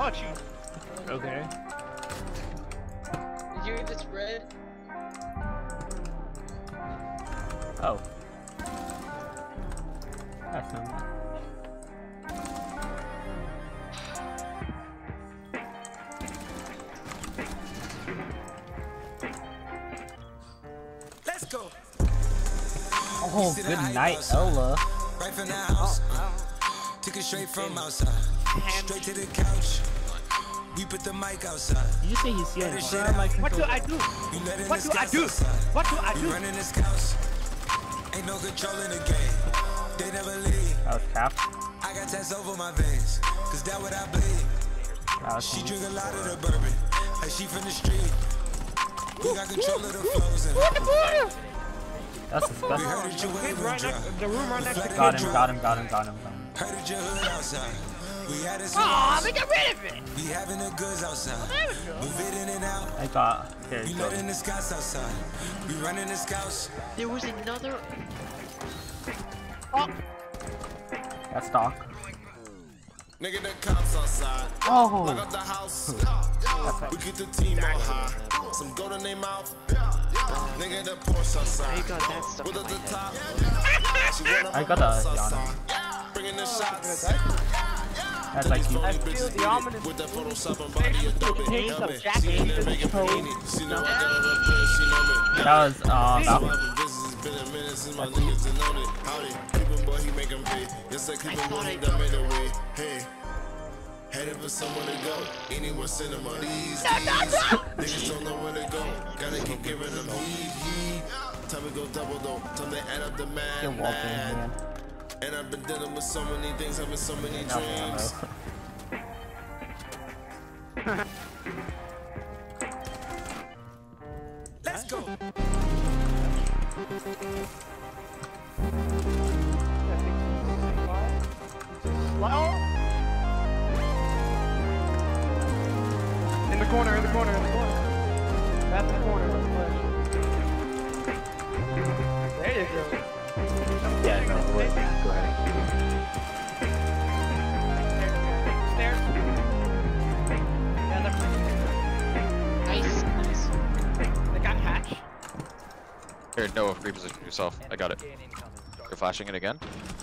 punch you. Okay. Did you eat this bread? Oh. That's not bad. Let's go. Oh, good night, Ella. Right from the house. Took it straight from outside. Straight to the couch. We put the mic outside. Did you say he's here? What do I do? What do I do? What do I do? Running this couch. Ain't no control in the game. They never leave. That was cap. I got tats over my veins. Cause that what I bleed. She drink a lot of the bourbon. Like she from the street. We got control of the flows and that's we disgusting. heard that you wave and drop. The room right next to Got him. Heard that your hood outside. We had a Aw, they got rid of it! we having the goods outside. Move it in and out. I got. Here, We loading the Scotts outside. We running the Scouts. There was another. Oh! That's stock. Nigga, the cops outside. Oh! Lock up the house. We get the team on high. Some gold in their mouth. Nigga, the Porsche outside. I got that stuff With in the my head. top. She wanna I got a outside. Bringing the shots. That's like you. I feel the ominous With that Photoshop and body Adobe. taste Help of me. Jack She in there Davis making toes. panini. She know I got her up there. She know me. That was Surviving business, it's been a minute since my niggas done known it. Howdy, keep him, boy, he make him pay. Yes, I keep him, boy, he done made a way. Hey, headed for somewhere to go. Anyone send him on these. Niggas don't know where to go. Gotta keep giving them heat. Time to go double though. Time to add up the You're man. walking, man. And I've been dealing with so many things, having so many dreams. Let's go. In the corner, in the corner, in the corner. That's in the corner. There you go. Yeah, no, go ahead. Stairs. Yeah, they're Nice, nice. They got hatch. Here, Noah, reposition yourself. I got it. You're flashing it again?